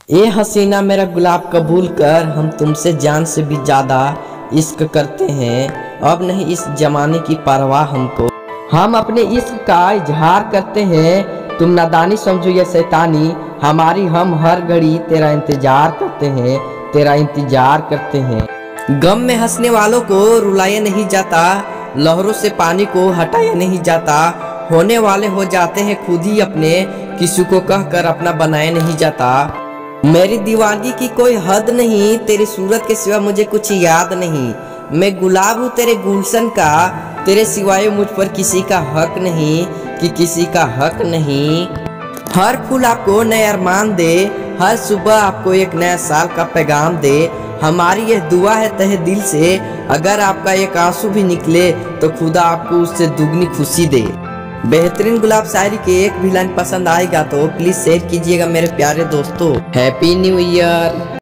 ए हसीना मेरा गुलाब कबूल कर, हम तुमसे जान से भी ज़्यादा इश्क करते हैं। अब नहीं इस जमाने की परवाह हमको, हम अपने इश्क का इजहार करते हैं। तुम नादानी समझो या शैतानी हमारी, हम हर घड़ी तेरा इंतजार करते हैं, तेरा इंतजार करते हैं। गम में हंसने वालों को रुलाया नहीं जाता, लहरों से पानी को हटाया नहीं जाता। होने वाले हो जाते हैं खुद ही अपने, किसी को कहकर अपना बनाया नहीं जाता। मेरी दीवानगी की कोई हद नहीं, तेरी सूरत के सिवा मुझे कुछ याद नहीं। मैं गुलाब हूँ तेरे गुलशन का, तेरे सिवाय मुझ पर किसी का हक नहीं, कि किसी का हक नहीं। हर फूल आपको नया अरमान दे, हर सुबह आपको एक नया साल का पैगाम दे। हमारी यह दुआ है तहे दिल से, अगर आपका एक आंसू भी निकले तो खुदा आपको उससे दुगनी खुशी दे। बेहतरीन गुलाब शायरी के एक भी लाइन पसंद आएगा तो प्लीज शेयर कीजिएगा मेरे प्यारे दोस्तों। Happy new year.